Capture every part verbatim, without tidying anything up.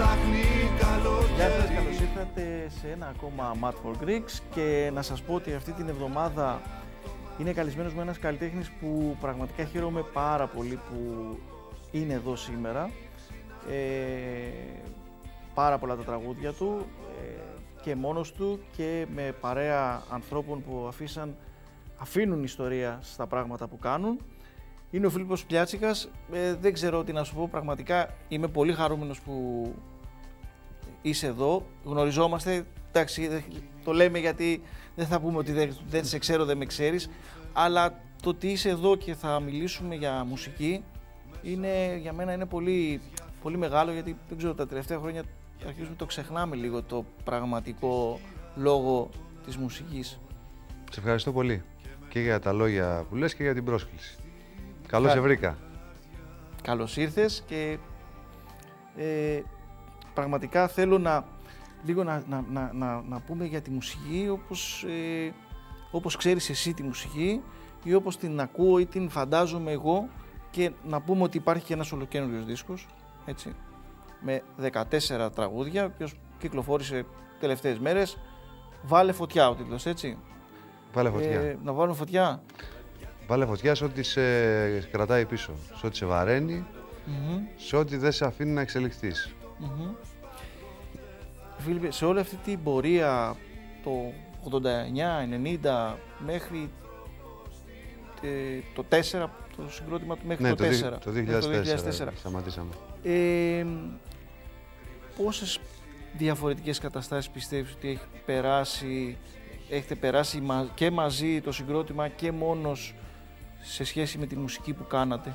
Γεια σας, καλώς ήρθατε σε ένα ακόμα Mad for Greeks και να σας πω ότι αυτή την εβδομάδα είναι καλεσμένος με ένας καλλιτέχνης που πραγματικά χαίρομαι πάρα πολύ που είναι εδώ σήμερα. Ε, πάρα πολλά τα τραγούδια του ε, και μόνος του και με παρέα ανθρώπων που αφήσαν, αφήνουν ιστορία στα πράγματα που κάνουν. Είναι ο Φίλιππος Πλιάτσικας. Ε, δεν ξέρω τι να σου πω, πραγματικά είμαι πολύ χαρούμενος που είσαι εδώ. Γνωριζόμαστε, εντάξει, το λέμε γιατί δεν θα πούμε ότι δεν, δεν σε ξέρω, δεν με ξέρεις, αλλά το ότι είσαι εδώ και θα μιλήσουμε για μουσική είναι, για μένα είναι πολύ, πολύ μεγάλο, γιατί δεν ξέρω, τα τελευταία χρόνια αρχίζουμε το ξεχνάμε λίγο το πραγματικό λόγο της μουσικής. Σε ευχαριστώ πολύ και για τα λόγια που λες και για την πρόσκληση. Καλώς σε βρήκα. Καλώς ήρθες και ε, πραγματικά θέλω να, λίγο να, να, να, να, να πούμε για τη μουσική όπως, ε, όπως ξέρεις εσύ τη μουσική ή όπως την ακούω ή την φαντάζομαι εγώ, και να πούμε ότι υπάρχει και ένας ολοκαίνουργιος δίσκος, έτσι, με δεκατέσσερα τραγούδια, ο οποίος κυκλοφόρησε τελευταίες μέρες. Βάλε φωτιά ο τίτλος, έτσι. Βάλε φωτιά. Ε, να βάλουμε φωτιά. Βάλε φωτιά σε ό,τι σε κρατάει πίσω, σε ό,τι σε βαραίνει, mm-hmm. σε ό,τι δεν σε αφήνει να εξελιχθείς. Mm-hmm. Φίλιππε, σε όλη αυτή την πορεία, το ογδόντα εννιά ενενήντα μέχρι ε, το τέσσερα, το συγκρότημα του μέχρι ναι, το, το τέσσερα, το δύο χιλιάδες τέσσερα, το δύο χιλιάδες τέσσερα. Σταματήσαμε. Ε, πόσες διαφορετικές καταστάσεις πιστεύεις ότι έχει περάσει, έχετε περάσει και μαζί το συγκρότημα και μόνος σε σχέση με τη μουσική που κάνατε?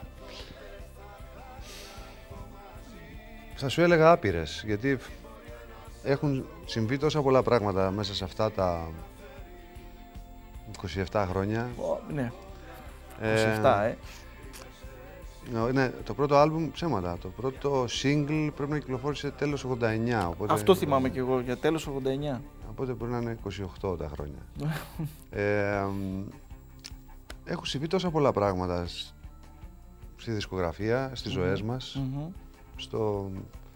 Θα σου έλεγα άπειρες, γιατί έχουν συμβεί τόσα πολλά πράγματα μέσα σε αυτά τα είκοσι επτά χρόνια. Oh, ναι, είκοσι επτά, ε. ε. Ναι, το πρώτο άλμπουμ, ψέματα, το πρώτο single πρέπει να κυκλοφόρησε τέλος ογδόντα εννιά. Οπότε, αυτό θυμάμαι κι εγώ, για τέλος ογδόντα εννιά. Οπότε μπορεί να είναι είκοσι οκτώ τα χρόνια. ε, έχουν συμβεί τόσα πολλά πράγματα στη δισκογραφία, στις mm-hmm. ζωές μας, mm-hmm. στο,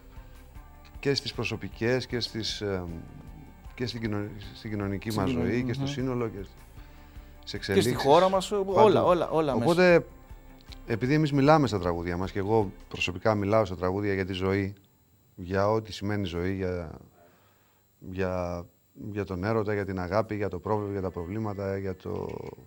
και στις προσωπικές και, στις, και στην, κοινωνική, στην κοινωνική στην μας ζωή mm-hmm. και στο σύνολο και στις εξελίξεις. Και στη χώρα μας, όλα, όλα, όλα Οπότε, μέσα. επειδή εμείς μιλάμε στα τραγούδια μας και εγώ προσωπικά μιλάω στα τραγούδια για τη ζωή, για ό,τι σημαίνει ζωή, για, για, για τον έρωτα, για την αγάπη, για το πρόβλημα, για τα προβλήματα, για το,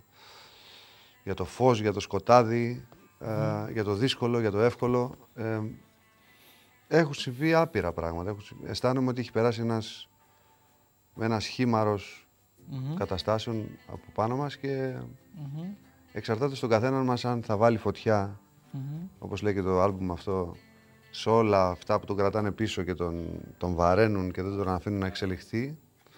για το φως, για το σκοτάδι, mm. ε, για το δύσκολο, για το εύκολο. Ε, έχουν συμβεί άπειρα πράγματα. Έχουν συμβεί, αισθάνομαι ότι έχει περάσει ένας, ένας χήμαρος mm-hmm. καταστάσεων από πάνω μας και mm-hmm. εξαρτάται στον καθέναν μας αν θα βάλει φωτιά, mm-hmm. όπως λέει και το άλμπουμ αυτό, σε όλα αυτά που τον κρατάνε πίσω και τον, τον βαραίνουν και δεν τον αφήνουν να εξελιχθεί,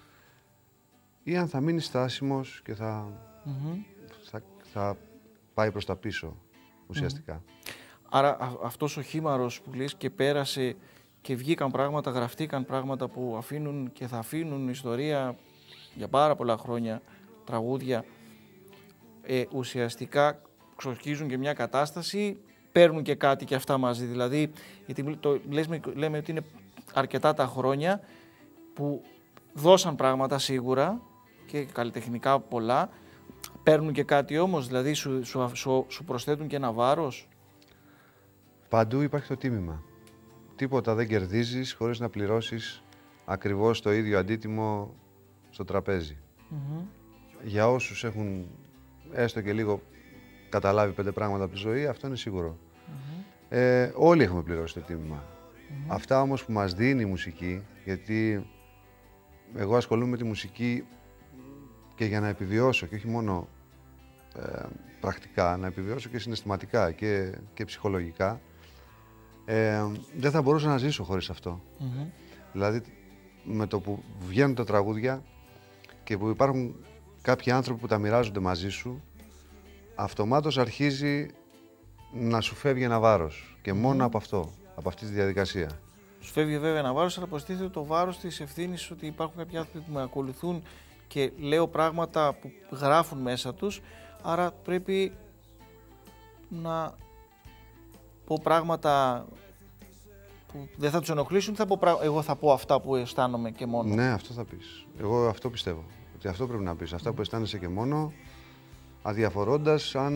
ή αν θα μείνει στάσιμος και θα, mm-hmm. θα, θα πάει προς τα πίσω ουσιαστικά. Mm-hmm. Άρα α, αυτός ο χήμαρος που λες και πέρασε και βγήκαν πράγματα, γραφτήκαν πράγματα που αφήνουν και θα αφήνουν ιστορία για πάρα πολλά χρόνια, τραγούδια, ε, ουσιαστικά ξορκίζουν και μια κατάσταση, παίρνουν και κάτι και αυτά μαζί. Δηλαδή, γιατί το, λέμε, λέμε ότι είναι αρκετά τα χρόνια που δώσαν πράγματα σίγουρα και καλλιτεχνικά πολλά, παίρνουν και κάτι όμως, δηλαδή σου, σου, σου, σου προσθέτουν και ένα βάρος. Παντού υπάρχει το τίμημα. Τίποτα δεν κερδίζεις χωρίς να πληρώσεις ακριβώς το ίδιο αντίτιμο στο τραπέζι. Mm-hmm. Για όσους έχουν έστω και λίγο καταλάβει πέντε πράγματα από τη ζωή, αυτό είναι σίγουρο. Mm-hmm. Ε, όλοι έχουμε πληρώσει το τίμημα. Mm-hmm. Αυτά όμως που μας δίνει η μουσική, γιατί εγώ ασχολούμαι με τη μουσική και για να επιβιώσω, και όχι μόνο ε, πρακτικά, να επιβιώσω και συναισθηματικά και, και ψυχολογικά, ε, δεν θα μπορούσα να ζήσω χωρίς αυτό. Mm-hmm. Δηλαδή, με το που βγαίνουν τα τραγούδια και που υπάρχουν κάποιοι άνθρωποι που τα μοιράζονται μαζί σου, αυτομάτως αρχίζει να σου φεύγει ένα βάρος. Και μόνο mm. από αυτό, από αυτή τη διαδικασία. Σου φεύγει βέβαια ένα βάρος, αλλά προστίθεται το βάρος της ευθύνης ότι υπάρχουν κάποιοι άνθρωποι που με ακολουθούν και λέω πράγματα που γράφουν μέσα τους, άρα πρέπει να πω πράγματα που δεν θα τους ενοχλήσουν, θα πω, εγώ θα πω αυτά που αισθάνομαι και μόνο. Ναι, αυτό θα πεις. Εγώ αυτό πιστεύω. Ότι αυτό πρέπει να πεις. Αυτά που αισθάνεσαι και μόνο, αδιαφορώντας αν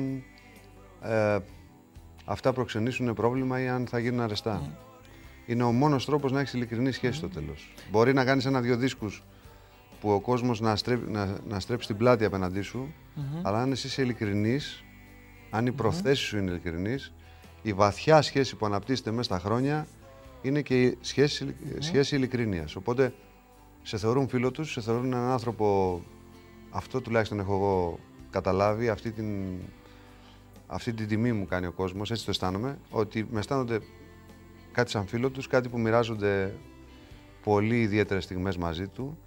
ε, αυτά προξενήσουν πρόβλημα ή αν θα γίνουν αρεστά. Mm. Είναι ο μόνος τρόπος να έχεις ειλικρινή σχέση mm. στο τέλος. Μπορεί να κάνεις ένα-δύο δίσκους που ο κόσμος να, στρέψει, να, να στρέψει την πλάτη απέναντί σου, mm-hmm. αλλά αν εσύ είσαι ειλικρινής, αν η προθέση σου είναι ειλικρινής, η βαθιά σχέση που αναπτύσσεται μέσα στα χρόνια είναι και η σχέση, mm. σχέση ειλικρινίας. Οπότε σε θεωρούν φίλο τους, σε θεωρούν έναν άνθρωπο, αυτό τουλάχιστον έχω εγώ καταλάβει, αυτή την, αυτή την τιμή μου κάνει ο κόσμος, έτσι το αισθάνομαι, ότι με αισθάνονται κάτι σαν φίλο τους, κάτι που μοιράζονται πολύ ιδιαίτερες στιγμές μαζί του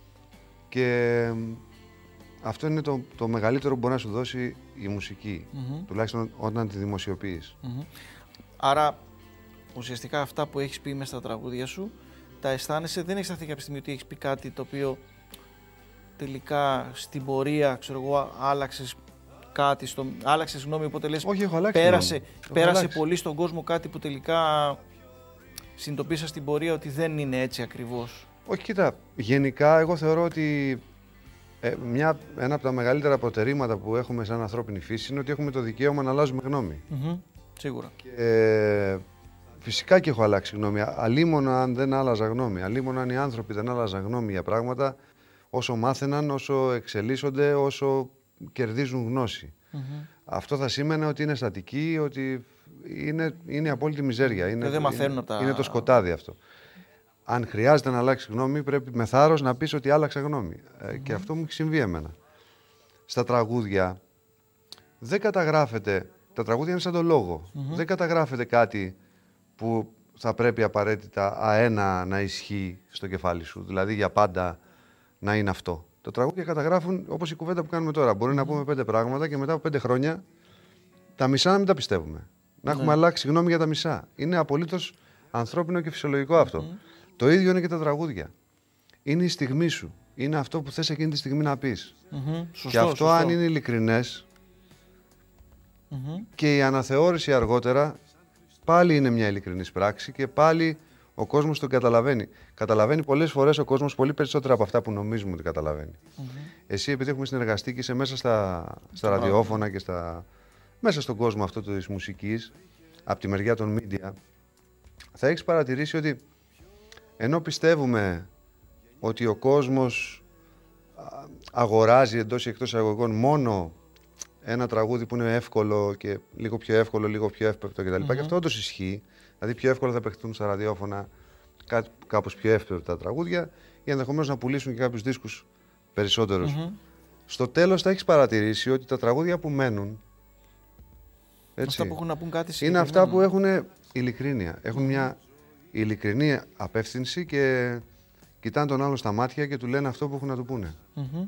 και αυτό είναι το, το μεγαλύτερο που μπορεί να σου δώσει η μουσική, mm-hmm. τουλάχιστον όταν τη δημοσιοποιείς. Mm-hmm. Άρα, ουσιαστικά αυτά που έχεις πει μέσα στα τραγούδια σου, τα αισθάνεσαι, δεν έχεις σταθεί κάποια στιγμή ότι έχεις πει κάτι το οποίο τελικά στην πορεία, ξέρω εγώ, άλλαξες κάτι, στο, άλλαξες γνώμη, οπότε λες, όχι, έχω αλλάξει πέρασε, έχω πέρασε αλλάξει. πολύ στον κόσμο κάτι που τελικά συνειδητοποίησα στην πορεία ότι δεν είναι έτσι ακριβώς. Όχι, κοίτα, γενικά εγώ θεωρώ ότι ε, μια, ένα από τα μεγαλύτερα προτερήματα που έχουμε σαν ανθρώπινη φύση είναι ότι έχουμε το δικαίωμα να αλλάζουμε γνώμη. Mm-hmm. Σίγουρα. Και, ε, φυσικά και έχω αλλάξει γνώμη. Αλίμονα αν δεν άλλαζα γνώμη. Αλίμονα αν οι άνθρωποι δεν άλλαζαν γνώμη για πράγματα όσο μάθαιναν, όσο εξελίσσονται, όσο κερδίζουν γνώση. Mm-hmm. Αυτό θα σήμαινε ότι είναι στατική, ότι είναι, είναι απόλυτη μιζέρια. Είναι, δεν μαθαίνουν είναι, τα... είναι το σκοτάδι αυτό. Αν χρειάζεται να αλλάξει γνώμη, πρέπει με θάρρος να πεις ότι άλλαξα γνώμη. Mm-hmm. Ε, και αυτό μου έχει συμβεί εμένα. Στα τραγούδια δεν καταγράφεται. Τα τραγούδια είναι σαν το λόγο. Mm-hmm. Δεν καταγράφεται κάτι που θα πρέπει απαραίτητα αένα να ισχύει στο κεφάλι σου. Δηλαδή για πάντα να είναι αυτό. Τα τραγούδια καταγράφουν όπως η κουβέντα που κάνουμε τώρα. Μπορεί mm-hmm. να πούμε πέντε πράγματα και μετά από πέντε χρόνια τα μισά να μην τα πιστεύουμε. Να έχουμε mm-hmm. αλλάξει γνώμη για τα μισά. Είναι απολύτως ανθρώπινο και φυσιολογικό αυτό. Mm-hmm. Το ίδιο είναι και τα τραγούδια. Είναι η στιγμή σου. Είναι αυτό που θες εκείνη τη στιγμή να πεις. Mm-hmm. Σωστό, και αυτό σωστό. αν είναι ειλικρινές mm-hmm. και η αναθεώρηση αργότερα πάλι είναι μια ειλικρινής πράξη και πάλι ο κόσμος τον καταλαβαίνει. Καταλαβαίνει πολλές φορές ο κόσμος πολύ περισσότερα από αυτά που νομίζουμε ότι καταλαβαίνει. Mm-hmm. Εσύ, επειδή έχουμε συνεργαστεί και είσαι μέσα στα, στα ραδιόφωνα και στα, μέσα στον κόσμο αυτό της μουσικής, από τη μεριά των media, θα έχεις παρατηρήσει ότι ενώ πιστεύουμε ότι ο κόσμος αγοράζει εντός ή εκτός εισαγωγικών μόνο ένα τραγούδι που είναι εύκολο και λίγο πιο εύκολο, λίγο πιο εύπεπτο κτλ. Mm-hmm. Και αυτό όντως ισχύει. Δηλαδή πιο εύκολα θα παιχτούν στα ραδιόφωνα κάπως πιο εύπεπτα τραγούδια ή ενδεχομένως να πουλήσουν και κάποιους δίσκους περισσότερους. Mm-hmm. Στο τέλος θα έχεις παρατηρήσει ότι τα τραγούδια που μένουν, έτσι, αυτά που έχουν να πούν κάτι είναι αυτά που έχουν ειλικρίνεια. Έχουν mm-hmm. μια ειλικρινή απεύθυνση και κοιτάνε τον άλλον στα μάτια και του λένε αυτό που έχουν να του πούνε. Mm-hmm.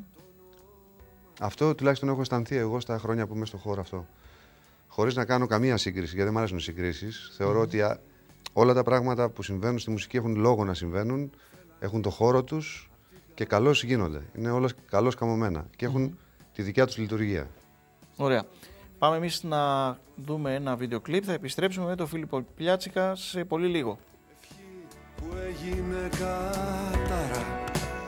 Αυτό τουλάχιστον έχω αισθανθεί εγώ στα χρόνια που είμαι στο χώρο αυτό. Χωρίς να κάνω καμία σύγκριση, γιατί δεν μου αρέσουν οι συγκρίσεις. Θεωρώ mm-hmm. ότι α, όλα τα πράγματα που συμβαίνουν στη μουσική έχουν λόγο να συμβαίνουν, έχουν το χώρο τους και καλώς γίνονται. Είναι όλα καλώς καμωμένα και έχουν mm-hmm. τη δικιά τους λειτουργία. Ωραία. Πάμε εμείς να δούμε ένα βίντεο κλιπ. Θα επιστρέψουμε με τον Φίλιππο Πιάτσικα σε πολύ λίγο. Που έγινε κάταρα.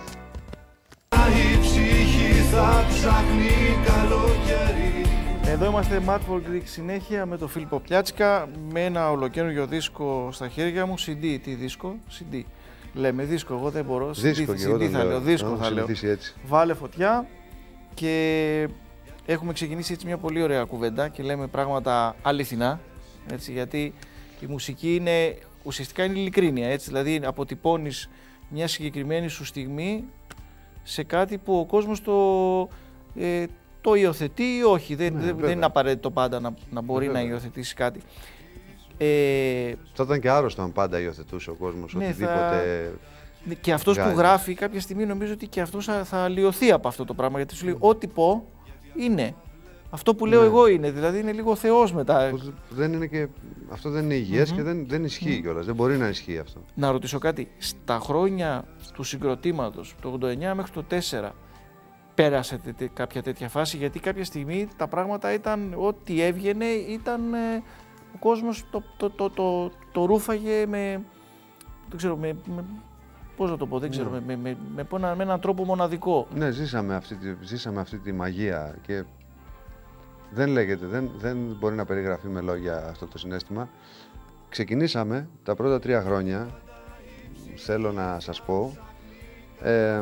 Η ψυχή θα ψάχνει καλοκαίρι. Εδώ είμαστε Mad for Greek συνέχεια με τον Φίλιππο Πιάτσικα, με ένα ολοκαίνουργιο δίσκο στα χέρια μου. σι ντι, τι δίσκο, σι ντι. Λέμε δίσκο, εγώ δεν μπορώ. Δίσκο, σι ντι θα λέω, δίσκο θα λέω. Έτσι. Βάλε φωτιά και έχουμε ξεκινήσει έτσι μια πολύ ωραία κουβέντα και λέμε πράγματα αληθινά, έτσι, γιατί η μουσική είναι, ουσιαστικά είναι ειλικρίνεια, έτσι, δηλαδή αποτυπώνεις μια συγκεκριμένη σου στιγμή σε κάτι που ο κόσμος το, ε, το υιοθετεί ή όχι. Δεν, ναι, δεν είναι απαραίτητο πάντα να, να μπορεί βέβαια να υιοθετήσει κάτι. Ε, θα ήταν και άρρωστο αν πάντα υιοθετούσε ο κόσμος, ναι, οτιδήποτε. Θα... Και αυτός βγάζει, που γράφει κάποια στιγμή νομίζω ότι και αυτός θα, θα αλλοιωθεί από αυτό το πράγμα, γιατί σου λέει mm. ό,τι πω είναι. Αυτό που λέω ναι. εγώ είναι, δηλαδή είναι λίγο Θεός μετά. Δεν είναι και, αυτό δεν είναι υγιές mm-hmm. και δεν, δεν ισχύει mm-hmm. κιόλας, δεν μπορεί να ισχύει αυτό. Να ρωτήσω κάτι, στα χρόνια του συγκροτήματος, το ογδόντα εννιά μέχρι το τέσσερα, πέρασε τε, κάποια τέτοια φάση, γιατί κάποια στιγμή τα πράγματα ήταν, ό,τι έβγαινε ήταν ε, ο κόσμος το, το, το, το, το ρούφαγε με, δεν ξέρω, με, με, πώς να το πω, δεν ξέρω, ναι. με, με, με, με, με έναν τρόπο μοναδικό. Ναι, ζήσαμε αυτή, τη, ζήσαμε αυτή τη μαγεία και δεν λέγεται, δεν, δεν μπορεί να περιγραφεί με λόγια αυτό το συναίσθημα. Ξεκινήσαμε τα πρώτα τρία χρόνια, θέλω να σας πω, ε,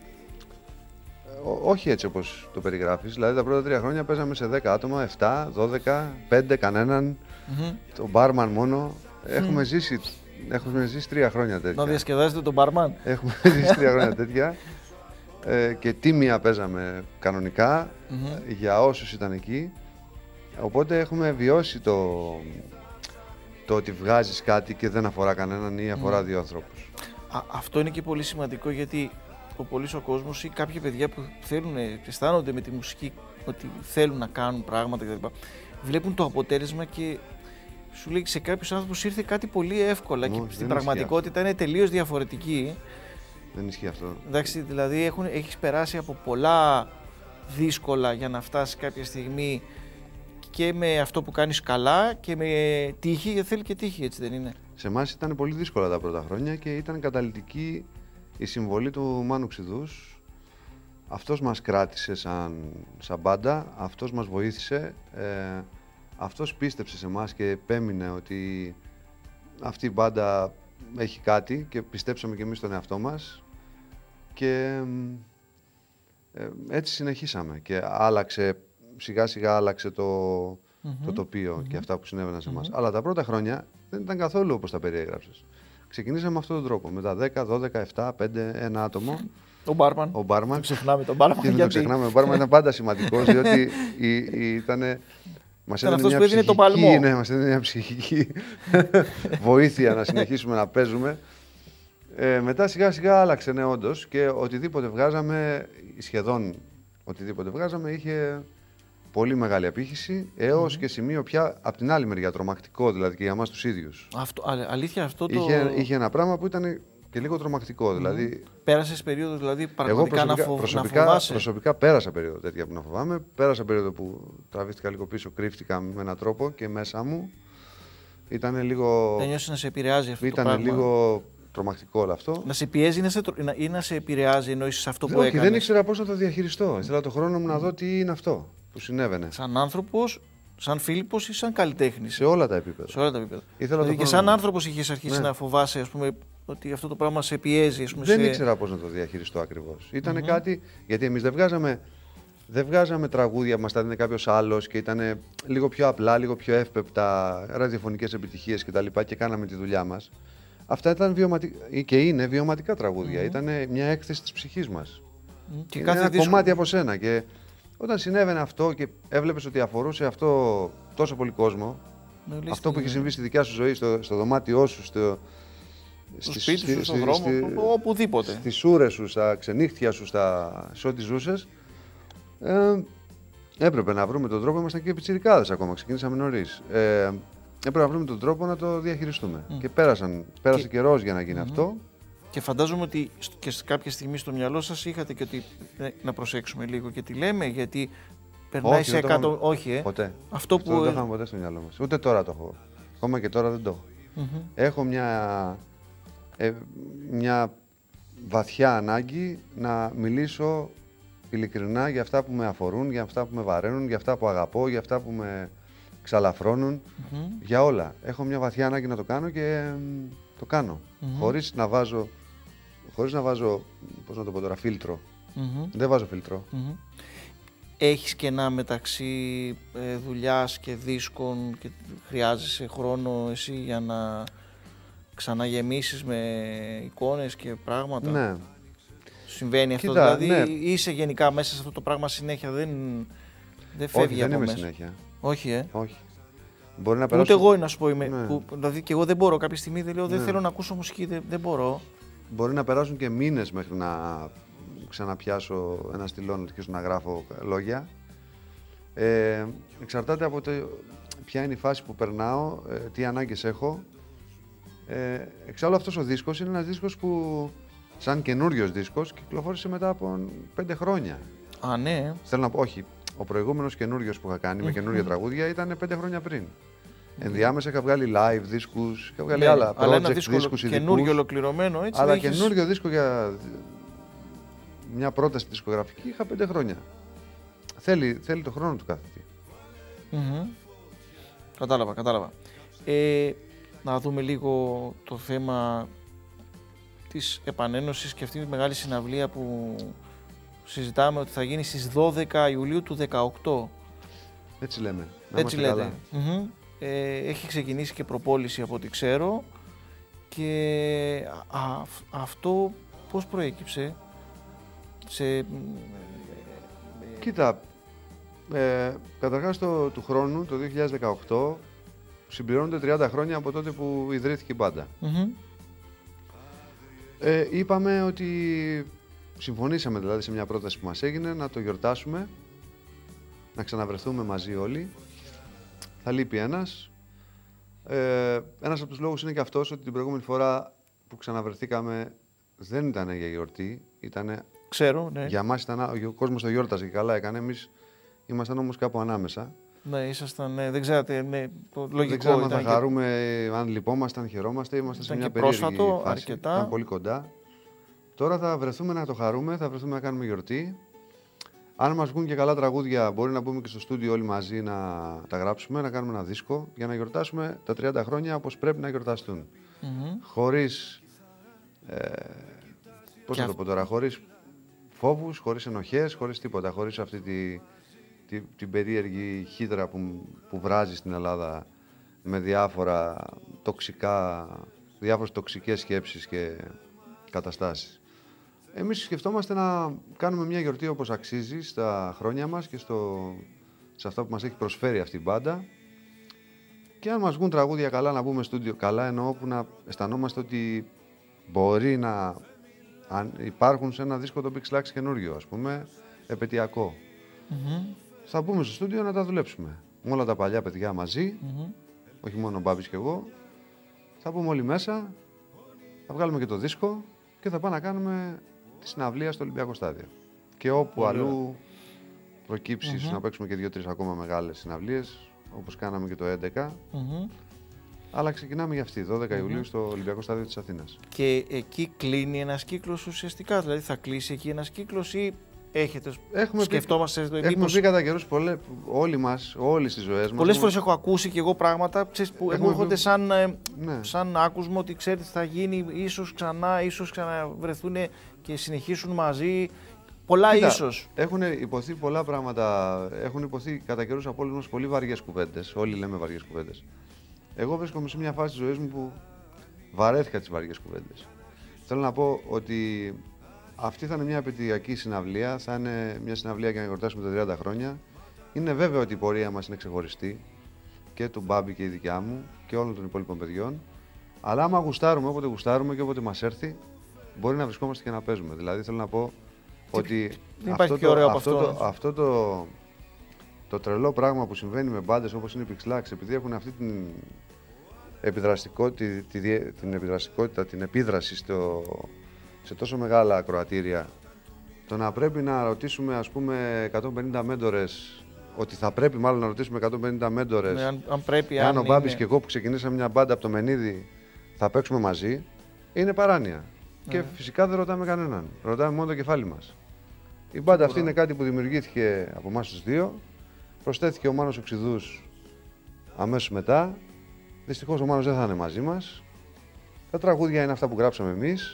όχι έτσι όπως το περιγράφεις, δηλαδή τα πρώτα τρία χρόνια παίζαμε σε δέκα άτομα, επτά, δώδεκα, πέντε, κανέναν, mm-hmm. τον μπάρμαν μόνο. Mm. Έχουμε, ζήσει, έχουμε ζήσει τρία χρόνια τέτοια. Να διασκεδάζετε τον μπάρμαν. Έχουμε ζήσει τρία χρόνια τέτοια ε, και τίμια παίζαμε κανονικά mm-hmm. για όσους ήταν εκεί. Οπότε έχουμε βιώσει το, το ότι βγάζεις κάτι και δεν αφορά κανέναν ή αφορά mm. δύο ανθρώπους. Α, αυτό είναι και πολύ σημαντικό, γιατί ο πολύς ο κόσμος ή κάποια παιδιά που θέλουν, αισθάνονται με τη μουσική ότι θέλουν να κάνουν πράγματα κτλ. Βλέπουν το αποτέλεσμα και σου λέει σε κάποιους άνθρωπους ήρθε κάτι πολύ εύκολα. No, και στην πραγματικότητα είναι τελείως διαφορετική. Δεν ισχύει αυτό. Εντάξει, δηλαδή έχουν, έχεις περάσει από πολλά δύσκολα για να φτάσεις κάποια στιγμή και με αυτό που κάνεις καλά και με τύχη, γιατί θέλει και τύχη, έτσι δεν είναι? Σε εμάς ήταν πολύ δύσκολα τα πρώτα χρόνια και ήταν καταλυτική η συμβολή του Μάνου Ξηδούς. Αυτός μας κράτησε σαν, σαν μπάντα, αυτός μας βοήθησε, ε, αυτός πίστεψε σε εμάς και επέμεινε ότι αυτή η μπάντα έχει κάτι και πιστέψαμε και εμείς στον εαυτό μας και ε, έτσι συνεχίσαμε και άλλαξε, σιγά σιγά άλλαξε το, mm-hmm. το τοπίο mm-hmm. και αυτά που συνέβαιναν σε εμάς. Mm-hmm. Αλλά τα πρώτα χρόνια δεν ήταν καθόλου όπως τα περιέγραψες. Ξεκινήσαμε με αυτόν τον τρόπο, με τα δέκα, δώδεκα, επτά, πέντε, ένα άτομο. Ο μπάρμαν. Ο μπάρμαν. Δεν ξεχνάμε τον μπάρμαν. Δεν γιατί... το ξεχνάμε. Ο μπάρμαν ήταν πάντα σημαντικός, διότι ήταν. Μας έδινε μια ψυχική, το παλμό. Ναι, μας έδινε μια ψυχική βοήθεια να συνεχίσουμε να παίζουμε. Ε, μετά σιγά σιγά άλλαξε, ναι, όντως, και οτιδήποτε βγάζαμε, σχεδόν οτιδήποτε βγάζαμε, είχε πολύ μεγάλη απήχηση, έως mm-hmm. και σημείο πια από την άλλη μεριά, τρομακτικό δηλαδή και για εμάς τους ίδιους. Αυτό, αλήθεια αυτό το... Είχε, είχε ένα πράγμα που ήταν και λίγο τρομακτικό, mm-hmm. δηλαδή... Πέρασες περίοδο δηλαδή πραγματικά εγώ προσωπικά, να, φο... προσωπικά, να φοβάσαι? Προσωπικά πέρασα περίοδο τέτοια που να φοβάμαι, πέρασα περίοδο που τραβήστηκα λίγο πίσω, κρύφτηκα με έναν τρόπο και μέσα μου ήταν λίγο... Δεν νιώσεις να σε επηρεάζει αυτό ήταν το πράγμα? Ήταν λίγο τρομακτικό όλο αυτό. Να σε πιέζει ή να σε, ή να σε επηρεάζει εννοείς αυτό που όχι, έκανες? Δεν ήξερα πώς να το διαχειριστώ, ήθελα το χρόνο μου να δω τι είναι αυτό που συνέβαινε. Σαν άνθρωπος, σαν Φίλιππος ή σαν καλλιτέχνης? Σε όλα τα επίπεδα. Σε όλα τα επίπεδα. Ήθελα δηλαδή το και σαν άνθρωπος είχες αρχίσει ναι. να φοβάσαι, ας πούμε, ότι αυτό το πράγμα σε πιέζει? Ας πούμε, δεν σε... ήξερα πώς να το διαχειριστώ ακριβώς. Ήτανε mm-hmm. κάτι, γιατί εμείς δεν βγάζαμε, δεν βγάζαμε τραγούδια που μας τα έδινε κάποιος άλλος και ήταν λίγο πιο απλά, λίγο πιο εύπεπτα, ραδιοφωνικές επιτυχίες κτλ. Και, και κάναμε τη δουλειά μας. Αυτά ήταν βιωματικά και είναι βιωματικά τραγούδια. Mm-hmm. Ήταν μια έκθεση της ψυχής μας. Mm-hmm. Και κάθε ένα δύσκολο... κομμάτι από σένα. Και όταν συνέβαινε αυτό και έβλεπες ότι αφορούσε αυτό τόσο πολύ κόσμο, mm-hmm. αυτό που είχε συμβεί στη δικιά σου ζωή, στο, στο δωμάτιό σου, στο, στο σπίτι στη, σου, στον δρόμο, στη, οπουδήποτε. Στις ούρες σου, στα ξενύχτια σου, στα, σε ό,τι ζούσες, ε, έπρεπε να βρούμε τον τρόπο. Ήμασταν και πιτσιρικάδες ακόμα, ξεκινήσαμε νωρίς. Ε, έπρεπε να βρούμε τον τρόπο να το διαχειριστούμε. Mm. Και πέρασαν, πέρασε και... καιρός για να γίνει mm-hmm. αυτό. Και φαντάζομαι ότι και σε κάποια στιγμή στο μυαλό σας είχατε και ότι να προσέξουμε λίγο και τι λέμε, γιατί περνάει όχι, σε εκατό... Είχαμε... Όχι, ε. Ποτέ. Αυτό που... δεν το είχαμε ποτέ στο μυαλό μας. Ούτε τώρα το έχω. Ακόμα και τώρα δεν το έχω. Mm-hmm. Έχω μια... Ε, μια βαθιά ανάγκη να μιλήσω ειλικρινά για αυτά που με αφορούν, για αυτά που με βαραίνουν, για αυτά που αγαπώ, για αυτά που με ξαλαφρώνουν, mm-hmm. για όλα. Έχω μια βαθιά ανάγκη να το κάνω και το κάνω. Mm-hmm. Χωρίς να βάζω, χωρίς να βάζω, πώς να το πω τώρα, φίλτρο. Mm-hmm. Δεν βάζω φίλτρο. Mm-hmm. Έχεις κενά μεταξύ ε, δουλειάς και δίσκων και χρειάζεσαι χρόνο εσύ για να ξαναγεμίσεις με εικόνες και πράγματα? Ναι. Συμβαίνει αυτό? Κοίτα, δηλαδή ναι. Είσαι γενικά μέσα σε αυτό το πράγμα συνέχεια, δεν, δεν φεύγει? Όχι, από δεν μέσα? είμαι συνέχεια. Όχι, ε. Όχι. Μπορεί να περάσω... Ούτε εγώ να σου πω είμαι. Ναι. Που, δηλαδή και εγώ δεν μπορώ κάποια στιγμή, δεν λέω ναι. δεν θέλω να ακούσω μουσική, δεν, δεν μπορώ. Μπορεί να περάσουν και μήνες μέχρι να ξαναπιάσω ένα στυλό, να αρχίσω να γράφω λόγια. Ε, εξαρτάται από το ποια είναι η φάση που περνάω, ε, τι ανάγκες έχω. Ε, εξάλλου αυτός ο δίσκος είναι ένας δίσκος που σαν καινούριος δίσκος κυκλοφόρησε μετά από πέντε χρόνια. Α, ναι. Θέλω να πω, όχι, ο προηγούμενος καινούριος που είχα κάνει mm-hmm. με καινούρια τραγούδια ήταν πέντε χρόνια πριν. Ενδιάμεσα είχα βγάλει live δίσκους, είχα βγάλει Ναι, άλλα αλλά ένα project, δίσκο δίσκους καινούριο ειδικούς. ολοκληρωμένο, έτσι. Αλλά έχεις... καινούριο δίσκο για μια πρόταση δισκογραφική είχα πέντε χρόνια. Θέλει, θέλει το χρόνο του κάθε τι. Mm-hmm. Κατάλαβα, κατάλαβα. Ε, να δούμε λίγο το θέμα της επανένωσης και αυτή τη μεγάλη συναυλία που συζητάμε ότι θα γίνει στις δώδεκα Ιουλίου του δεκαοκτώ. Έτσι λέμε. Να Έτσι είμαστε λέτε. καλά. Mm-hmm. Ε, έχει ξεκινήσει και προπόληση από ό,τι ξέρω και α, α, αυτό πώς προέκυψε σε... Κοίτα, ε, καταρχάς το, του χρόνου, το δύο χιλιάδες δεκαοκτώ, συμπληρώνονται τριάντα χρόνια από τότε που ιδρύθηκε η μπάντα. Mm-hmm. Ε, είπαμε ότι συμφωνήσαμε δηλαδή σε μια πρόταση που μας έγινε να το γιορτάσουμε, να ξαναβρεθούμε μαζί όλοι. Θα λείπει ένας. Ε, ένας από τους λόγους είναι και αυτός ότι την προηγούμενη φορά που ξαναβρεθήκαμε δεν ήταν για γιορτή, ήτανε... Ξέρω, ναι. Για μας ήταν, ο κόσμος το γιόρταζε και καλά έκανε, εμείς ήμασταν όμως κάπου ανάμεσα. Ναι, ήσασταν, ναι, δεν ξέρατε, ναι, το λογικό δεν ξέραμε αν ήταν θα και... χαρούμε, αν λυπόμασταν, χαιρόμαστε, ήμασταν σε μια περίεργη πρόσφατο, φάση, αρκετά. ήταν πολύ κοντά. Τώρα θα βρεθούμε να το χαρούμε, θα βρεθούμε να κάνουμε γιορτή. Αν μας βγουν και καλά τραγούδια, μπορεί να μπούμε και στο στούντιο όλοι μαζί να τα γράψουμε, να κάνουμε ένα δίσκο για να γιορτάσουμε τα τριάντα χρόνια όπως πρέπει να γιορταστούν. Mm-hmm. Χωρίς, ε, πώς και να το πω τώρα, χωρίς φόβους, χωρίς ενοχές, χωρίς τίποτα, χωρίς αυτή τη, τη, την περίεργη χύδρα που, που βράζει στην Ελλάδα με διάφορα τοξικά, διάφορες τοξικές σκέψεις και καταστάσεις. Εμείς σκεφτόμαστε να κάνουμε μια γιορτή όπως αξίζει στα χρόνια μας και στο, σε αυτά που μας έχει προσφέρει αυτή η μπάντα. Και αν μας βγουν τραγούδια καλά να μπούμε στούντιο, καλά εννοώ που να αισθανόμαστε ότι μπορεί να αν υπάρχουν σε ένα δίσκο το Big Slacks καινούριο, ας πούμε, επαιτειακό. Mm-hmm. Θα μπούμε στο στούντιο να τα δουλέψουμε. Με όλα τα παλιά παιδιά μαζί, Mm-hmm. όχι μόνο ο Μπάμπης και εγώ. Θα μπούμε όλοι μέσα, θα βγάλουμε και το δίσκο και θα πάμε να κάνουμε τη συναυλία στο Ολυμπιακό Στάδιο. Και όπου Πολύ αλλού προκύψει Mm-hmm. να παίξουμε και δύο-τρεις ακόμα μεγάλες συναυλίες, όπως κάναμε και το έντεκα. Mm-hmm. Αλλά ξεκινάμε για αυτή, δώδεκα Mm-hmm. Ιουλίου στο Ολυμπιακό Στάδιο της Αθήνας. Και εκεί κλείνει ένας κύκλος ουσιαστικά, δηλαδή θα κλείσει εκεί ένας κύκλος ή έχετε, Έχουμε σκεφτόμαστε... πει, έχουμε μήπως... πει κατά καιρούς πολλές, όλοι μας, όλοι στις ζωές μας. Πολλές έχουμε... φορές έχω ακούσει και εγώ πράγματα ξέρεις, που Έχουμε μου έρχονται πει... σαν, ναι. σαν άκουσμα ότι ξέρετε θα γίνει ίσως ξανά, ίσως ξαναβρεθούν και συνεχίσουν μαζί. Πολλά Κοίτα, ίσως. Έχουν υποθεί πολλά πράγματα, έχουν υποθεί κατά καιρούς από όλους μας πολύ βαριές κουβέντες. Όλοι λέμε βαριές κουβέντες. Εγώ βρίσκομαι σε μια φάση της ζωής μου που βαρέθηκα τις βαριές κουβέντες. Θέλω να πω ότι αυτή θα είναι μια επαιτειακή συναυλία, θα είναι μια συναυλία για να γιορτάσουμε τα τριάντα χρόνια. Είναι βέβαιο ότι η πορεία μας είναι ξεχωριστή και του Μπάμπη και η δικιά μου και όλων των υπόλοιπων παιδιών. Αλλά άμα γουστάρουμε, όποτε γουστάρουμε και όποτε μας έρθει, μπορεί να βρισκόμαστε και να παίζουμε. Δηλαδή θέλω να πω ότι δεν αυτό, υπάρχει το, ωραίο αυτό, από αυτό. το, αυτό το, το τρελό πράγμα που συμβαίνει με μπάντες όπως είναι οι Big Slacks, επειδή έχουν αυτή την επιδραστικότητα, τη, την, επιδραστικότητα, την επίδραση στο, σε τόσο μεγάλα ακροατήρια, το να πρέπει να ρωτήσουμε ας πούμε εκατόν πενήντα μέντορες, ότι θα πρέπει μάλλον να ρωτήσουμε εκατόν πενήντα μέντορες, Ναι, αν, αν πρέπει, αν αν ο Μπάμπης είναι... και εγώ που ξεκινήσαμε μια μπάντα από το Μενίδη θα παίξουμε μαζί, είναι παράνοια. Ναι. Και φυσικά δεν ρωτάμε κανέναν. Ρωτάμε μόνο το κεφάλι μας. Η μπάντα αυτή είναι κάτι που δημιουργήθηκε από εμάς τους δύο. Προσθέθηκε ο Μάνος Οξυδούς αμέσως μετά. Δυστυχώς ο Μάνος δεν θα είναι μαζί μας. Τα τραγούδια είναι αυτά που γράψαμε εμείς.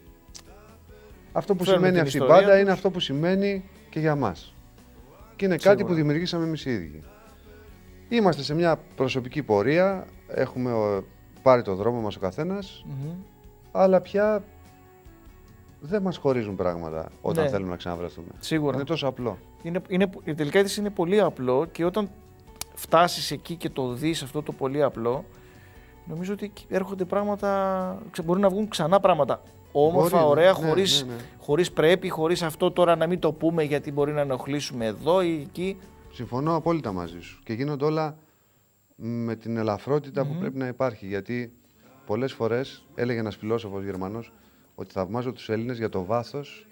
Αυτό που Φέρνουν σημαίνει την αυτή η ιστορία μπάντα τους. είναι αυτό που σημαίνει και για μας. Και είναι Σίγουρα. κάτι που δημιουργήσαμε εμείς οι ίδιοι. Είμαστε σε μια προσωπική πορεία. Έχουμε ο, πάρει το δρόμο μας ο καθένας. Mm-hmm. Αλλά πια δεν μας χωρίζουν πράγματα όταν Ναι. θέλουμε να ξαναβρεθούμε. Σίγουρα. Είναι τόσο απλό. Είναι, είναι, τελικά έτσι είναι πολύ απλό και όταν φτάσεις εκεί και το δεις αυτό το πολύ απλό, νομίζω ότι έρχονται πράγματα, μπορεί να βγουν ξανά πράγματα όμορφα, Μπορεί, ωραία, ναι, χωρίς, ναι, ναι. χωρίς πρέπει, χωρίς αυτό τώρα να μην το πούμε γιατί μπορεί να ενοχλήσουμε εδώ ή εκεί. Συμφωνώ απόλυτα μαζί σου. Και γίνονται όλα με την ελαφρότητα Mm-hmm. που πρέπει να υπάρχει. Γιατί πολλές φορές έλεγε ένας φιλόσοφος Γερμανός ότι θαυμάζω τους Έλληνες για το βάθος,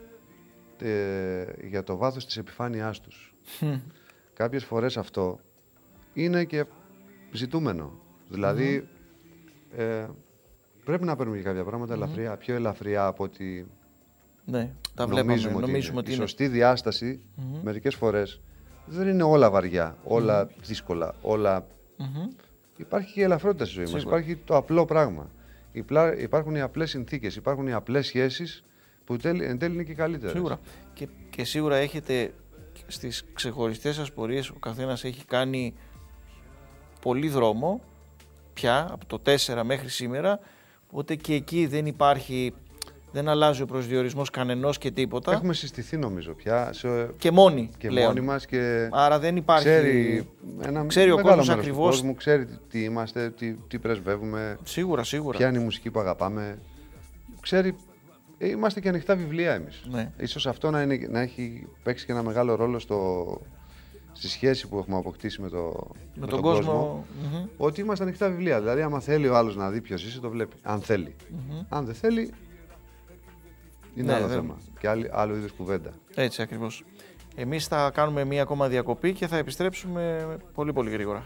ε, για το βάθος της επιφάνειάς τους. Κάποιες φορές αυτό είναι και ζητούμενο. Δηλαδή, mm-hmm. ε, πρέπει να παίρνουμε και κάποια πράγματα mm-hmm. ελαφριά, πιο ελαφριά από ότι ναι, τα νομίζουμε, βλέπαμε, ότι, νομίζουμε είναι. ότι Η είναι. σωστή διάσταση, mm-hmm. μερικές φορές, δεν είναι όλα βαριά, όλα mm-hmm. δύσκολα, όλα... Mm-hmm. Υπάρχει και η ελαφρότητα στη ζωή μας, υπάρχει το απλό πράγμα. Υπάρχουν οι απλές συνθήκες, υπάρχουν οι απλές σχέσεις που εν τέλει είναι και καλύτερες. Σίγουρα. Και, και σίγουρα έχετε στις ξεχωριστές σας πορείες, ο καθένας έχει κάνει πολύ δρόμο πια, από το τέσσερα μέχρι σήμερα, οπότε και εκεί δεν υπάρχει, δεν αλλάζει ο προσδιορισμός κανενός και τίποτα. Έχουμε συστηθεί νομίζω πια. Σε... Και μόνοι και πλέον. μόνοι μας και άρα δεν υπάρχει... Ξέρει, ένα ξέρει ο κόσμος ακριβώς. Κόσμου, ξέρει τι είμαστε, τι, τι πρεσβεύουμε. Σίγουρα, σίγουρα. Ποια είναι η μουσική που αγαπάμε. Ξέρει, είμαστε και ανοιχτά βιβλία εμείς. Ναι. Ίσως αυτό να, είναι, να έχει παίξει και ένα μεγάλο ρόλο στο... στη σχέση που έχουμε αποκτήσει με, το, με, με τον, τον κόσμο, κόσμο, mm-hmm. ότι είμαστε ανοιχτά βιβλία. Δηλαδή, άμα θέλει ο άλλος να δει ποιος είσαι, το βλέπει. Αν θέλει. Mm-hmm. Αν δεν θέλει, είναι ναι, άλλο δεν... θέμα. Και άλλη, άλλο είδους κουβέντα. Έτσι ακριβώς. Εμείς θα κάνουμε μία ακόμα διακοπή και θα επιστρέψουμε πολύ πολύ γρήγορα.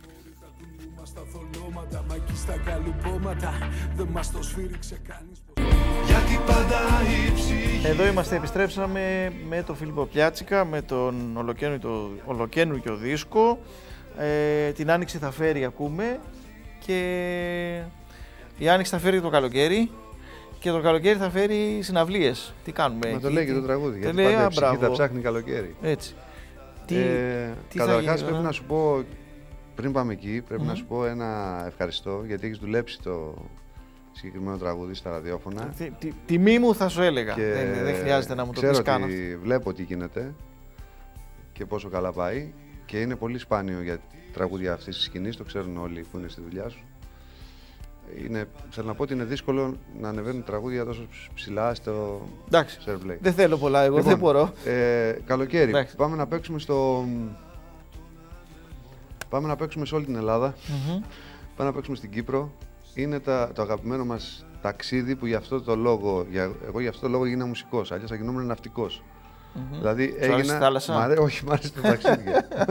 Εδώ είμαστε, επιστρέψαμε με τον Φίλιππο Πλιάτσικα, με τον ολοκαίνουργιο δίσκο. Ε, την Άνοιξη θα φέρει, ακούμε, και η Άνοιξη θα φέρει το καλοκαίρι και το καλοκαίρι θα φέρει συναυλίες. Τι κάνουμε? Μα το λέει και το τραγούδι, γιατί λέει, πάντα α, η ψυχή θα ψάχνει καλοκαίρι. Έτσι. Τι, ε, τι καταρχάς θα πρέπει να σου πω, πριν πάμε εκεί, πρέπει mm-hmm. να σου πω ένα ευχαριστώ, γιατί έχεις δουλέψει το συγκεκριμένο τραγούδι στα ραδιόφωνα. Τι, τι, τιμή μου θα σου έλεγα, δεν, δεν χρειάζεται να μου το πεις καν. Βλέπω τι γίνεται και πόσο καλά πάει και είναι πολύ σπάνιο για τραγούδια αυτής της σκηνής, το ξέρουν όλοι που είναι στη δουλειά σου. Είναι, θέλω να πω ότι είναι δύσκολο να ανεβαίνουν τραγούδια τόσο ψηλά στο Servlay. Δεν θέλω πολλά, εγώ λοιπόν, δεν μπορώ. Ε, καλοκαίρι, εντάξει. Πάμε να παίξουμε στο... Πάμε να παίξουμε σε όλη την Ελλάδα. Mm-hmm. Πάμε να παίξουμε στην Κύπρο. Είναι τα, το αγαπημένο μας ταξίδι που για αυτό το λόγο, για, εγώ για αυτό το λόγο έγινα μουσικός, αλλιώς θα γινόμουν ναυτικός. Mm-hmm. Δηλαδή Σου έγινα... τη θάλασσα? Μ' αρέ... Όχι, μ' αρέσει το ταξίδι.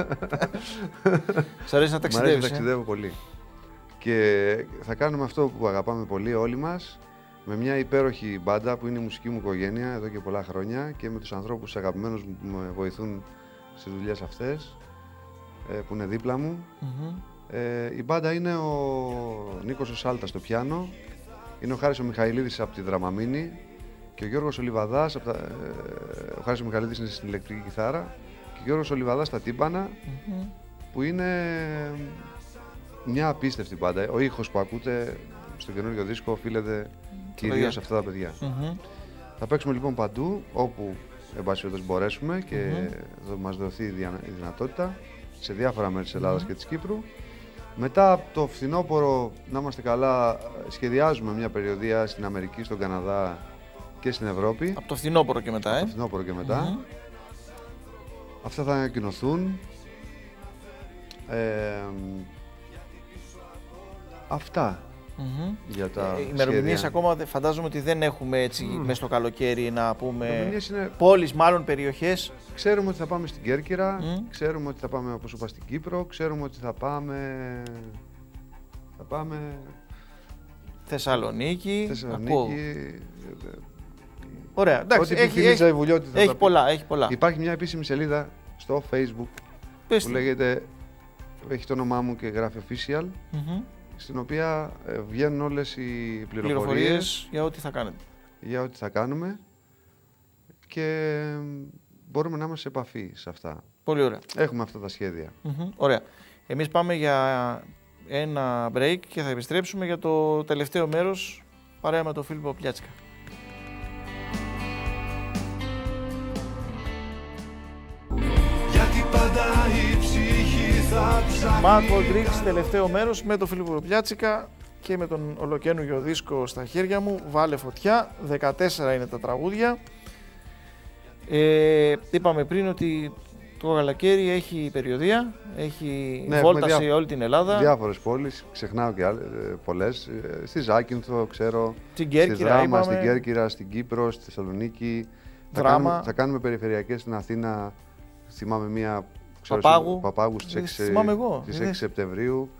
Σ' αρέσει να ταξιδεύεις? Μ' αρέσει να ταξιδεύω ε? πολύ. Και θα κάνουμε αυτό που αγαπάμε πολύ όλοι μας, με μια υπέροχη μπάντα που είναι η μουσική μου οικογένεια εδώ και πολλά χρόνια και με τους ανθρώπους αγαπημένους που με βοηθούν στις δουλειές αυτές, που είναι δίπλα μου. Mm-hmm. Ε, η μπάντα είναι ο Νίκος ο Σάλτας στο πιάνο, είναι ο Χάρης ο Μιχαηλίδης από τη Δραμαμίνη και ο Γιώργος ο Λιβαδάς, από τα, ε, ο Χάρης ο Μιχαηλίδης είναι στην ηλεκτρική κιθάρα και ο Γιώργος ο Λιβαδάς στα τύμπανα, mm-hmm. που είναι μια απίστευτη μπάντα. Ο ήχος που ακούτε στο καινούριο δίσκο οφείλεται κυρίως σε αυτά τα παιδιά. Mm-hmm. Θα παίξουμε λοιπόν παντού, όπου εν πάση περιπτώσει μπορέσουμε και mm-hmm. μας δοθεί η δυνατότητα, σε διάφορα μέρη της Ελλάδας mm-hmm. και της Κύπρου. Μετά από το φθινόπωρο, να είμαστε καλά, σχεδιάζουμε μια περιοδεία στην Αμερική, στον Καναδά και στην Ευρώπη. Από το φθινόπωρο και μετά, ε? Από το φθινόπωρο και μετά. Mm-hmm. Αυτά θα ανακοινωθούν. Ε, αυτά. Mm-hmm. Για τα ε, ημερομηνίες ακόμα φαντάζομαι ότι δεν έχουμε έτσι mm. μέσα στο καλοκαίρι να πούμε είναι... πόλεις, μάλλον περιοχές. Ξέρουμε ότι θα πάμε στην Κέρκυρα, mm. ξέρουμε ότι θα πάμε, όπως είπα, στην Κύπρο, ξέρουμε ότι θα πάμε... θα πάμε... Θεσσαλονίκη. Θεσσαλονίκη. Ακούω. Ωραία, εντάξει, ό,τι έχει, έχει, Βουλιώτη, έχει, πολλά, έχει πολλά. Υπάρχει μια επίσημη σελίδα στο Facebook Πες που λέγεται, έχει το όνομά μου και γράφει official, mm-hmm. στην οποία βγαίνουν όλες οι πληροφορίες, πληροφορίες για ό,τι θα κάνετε. Για ό,τι θα κάνουμε και μπορούμε να είμαστε σε επαφή σε αυτά. Πολύ ωραία. Έχουμε αυτά τα σχέδια. Mm-hmm. Ωραία. Εμείς πάμε για ένα break και θα επιστρέψουμε για το τελευταίο μέρος παρέα με τον Φίλιππο Πλιάτσικα. Mad Greeks, τελευταίο μέρος με τον Φίλιππο Πλιάτσικα και με τον ολοκαίνουργιο δίσκο στα χέρια μου. Βάλε φωτιά, δεκατέσσερα είναι τα τραγούδια. Ε, είπαμε πριν ότι το καλοκαίρι έχει περιοδεία, έχει ναι, βόλτα σε όλη την Ελλάδα. Διάφορες πόλεις, ξεχνάω και άλλες, πολλές. Στη Ζάκυνθο, ξέρω, στην Κέρκυρα, στη Δράμα, στην Κέρκυρα, στην Κύπρο, στη Θεσσαλονίκη. Θα κάνουμε, θα κάνουμε περιφερειακές στην Αθήνα, θυμάμαι μία... Παπάγου, Παπάγου στις έξι Σεπτεμβρίου,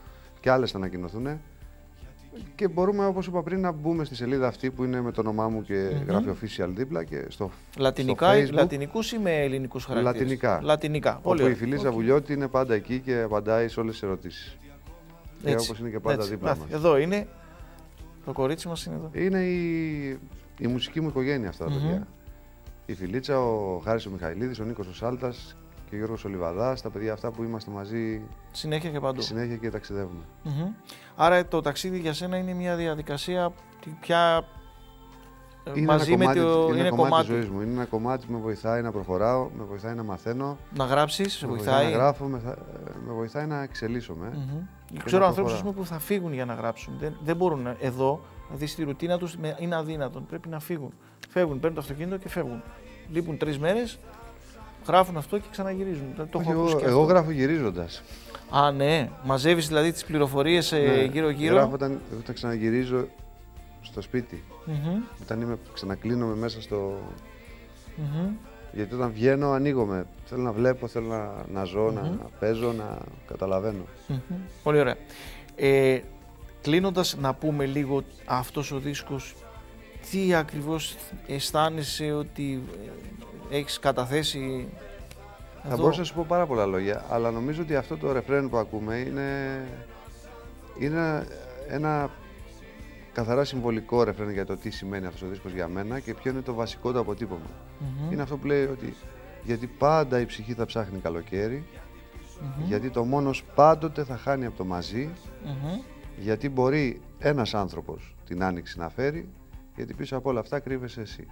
και άλλες θα ανακοινωθούν. Και μπορούμε, όπως είπα πριν, να μπούμε στη σελίδα αυτή που είναι με το όνομά μου και mm-hmm. γράφει official δίπλα και στο, Λατινικά, στο Facebook. Λατινικούς ή με ελληνικούς χαρακτήρες? Λατινικά. Λατινικά. Όπου η Φιλίτσα okay. Βουλιώτη είναι πάντα εκεί και απαντάει σε όλες τις ερωτήσεις. Και όπως είναι και πάντα έτσι, δίπλα μας. Εδώ είναι. Το κορίτσι μας είναι εδώ. Είναι η, η μουσική μου οικογένεια αυτά τα mm-hmm. παιδιά. Η Φιλίτσα, ο Χάρης ο Μιχαηλίδης, ο Νίκος ο Σάλτας και ο Γιώργος ο Λιβαδάς, τα παιδιά αυτά που είμαστε μαζί συνέχεια και παντού. Συνέχεια και ταξιδεύουμε. Mm-hmm. Άρα το ταξίδι για σένα είναι μια διαδικασία πια είναι μαζί ένα κομμάτι, με το... Είναι, είναι ένα κομμάτι της ζωής μου. Είναι ένα κομμάτι που με βοηθάει να προχωράω, με βοηθάει να μαθαίνω. Να γράψεις, σε βοηθάει. Να γράφω, με, με βοηθάει να εξελίσσομαι. Mm-hmm. Ξέρω ανθρώπους που θα φύγουν για να γράψουν. Δεν, δεν μπορούν εδώ, δηλαδή στη ρουτίνα τους είναι αδύνατον. Πρέπει να φύγουν. Φεύγουν, παίρνουν το αυτοκίνητο και φεύγουν. Λείπουν τρεις μέρες, γράφουν αυτό και ξαναγυρίζουν. Το Όχι, εγώ, εγώ γράφω γυρίζοντας. Α, ναι. Μαζεύεις δηλαδή τις πληροφορίες ναι, γύρω-γύρω. Γράφω όταν, όταν ξαναγυρίζω στο σπίτι. Mm-hmm. Όταν είμαι, ξανακλίνομαι μέσα στο... Mm-hmm. Γιατί όταν βγαίνω ανοίγομαι. Θέλω να βλέπω, θέλω να, να ζω, mm-hmm. να παίζω, να καταλαβαίνω. Mm-hmm. Πολύ ωραία. Ε, κλείνοντας, να πούμε λίγο αυτός ο δίσκος, τι ακριβώς αισθάνεσαι ότι έχεις καταθέσει θα εδώ? μπορούσα να σου πω πάρα πολλά λόγια, αλλά νομίζω ότι αυτό το ρεφρέν που ακούμε είναι, είναι ένα καθαρά συμβολικό ρεφρέν για το τι σημαίνει αυτός ο δίσκος για μένα και ποιο είναι το βασικό του αποτύπωμα. Mm-hmm. Είναι αυτό που λέει ότι γιατί πάντα η ψυχή θα ψάχνει καλοκαίρι, mm-hmm. γιατί το μόνος πάντοτε θα χάνει από το μαζί, mm-hmm. γιατί μπορεί ένας άνθρωπος την άνοιξη να φέρει, γιατί πίσω από όλα αυτά κρύβεσαι εσύ.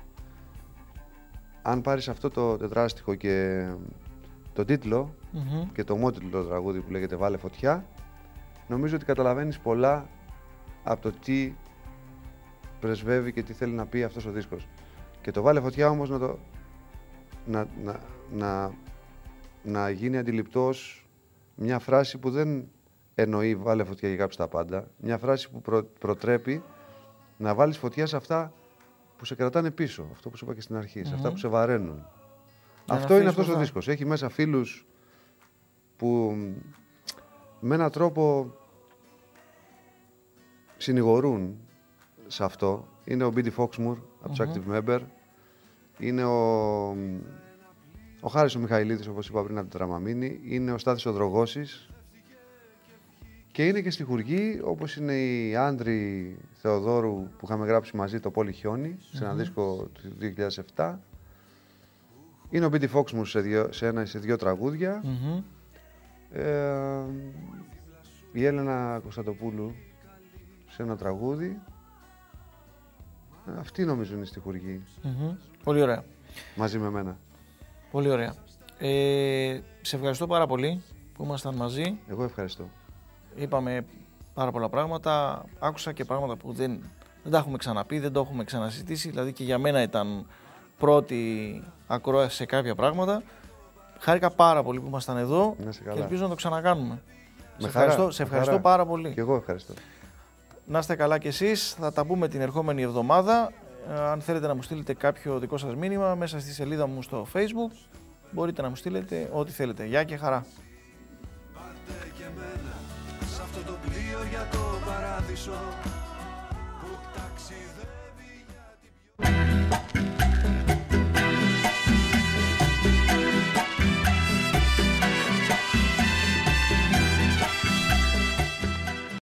Αν πάρεις αυτό το τετράστιχο και το τίτλο mm-hmm. και το μότιτλο τραγούδι που λέγεται «Βάλε φωτιά», νομίζω ότι καταλαβαίνεις πολλά από το τι πρεσβεύει και τι θέλει να πει αυτός ο δίσκος. Και το «Βάλε φωτιά» όμως να, το, να, να, να, να γίνει αντιληπτός μια φράση που δεν εννοεί «Βάλε φωτιά για κάψει τα πάντα», μια φράση που προ, προτρέπει να βάλεις φωτιά σε αυτά που σε κρατάνε πίσω, αυτό που σου είπα και στην αρχή, mm-hmm. σε αυτά που σε βαραίνουν. Να αυτό είναι αυτός ο δίσκος. Έχει μέσα φίλους που με έναν τρόπο συνηγορούν σε αυτό. Είναι ο Μπίντι Φόξμουρ από τους mm-hmm. Active Member. Είναι ο, ο Χάρης ο Μιχαηλίδης, όπως είπα πριν, από την Τραμαμίνη. Είναι ο Στάθης ο Δρογώσης. Και είναι και στη Χουργή, όπως είναι η Άντρη Θεοδόρου που είχαμε γράψει μαζί το Πόλη Χιόνι, mm-hmm. σε ένα δίσκο του δύο χιλιάδες επτά. Είναι ο Μπίντι Φόξμουρ σε, δύο, σε, ένα, σε δύο τραγούδια. Mm-hmm. Ε, η Έλενα Κωνσταντοπούλου σε ένα τραγούδι. Αυτή νομίζω είναι στη Χουργή. Mm-hmm. Πολύ ωραία. Μαζί με μένα. Πολύ ωραία. Ε, σε ευχαριστώ πάρα πολύ που ήμασταν μαζί. Εγώ ευχαριστώ. Είπαμε πάρα πολλά πράγματα. Άκουσα και πράγματα που δεν, δεν τα έχουμε ξαναπεί, δεν το έχουμε ξανασυζητήσει. Δηλαδή και για μένα ήταν πρώτη ακρόαση σε κάποια πράγματα. Χάρηκα πάρα πολύ που ήμασταν εδώ και ελπίζω να το ξανακάνουμε. Σε ευχαριστώ, σε ευχαριστώ πάρα πολύ. Και εγώ ευχαριστώ. Να είστε καλά κι εσείς. Θα τα πούμε την ερχόμενη εβδομάδα. Αν θέλετε να μου στείλετε κάποιο δικό σας μήνυμα μέσα στη σελίδα μου στο Facebook, μπορείτε να μου στείλετε ό,τι θέλετε. Γεια και χαρά. Πάρτε και εμένα σε αυτό το πλοίο για το παράδεισο που ταξιδεύει για την πιο...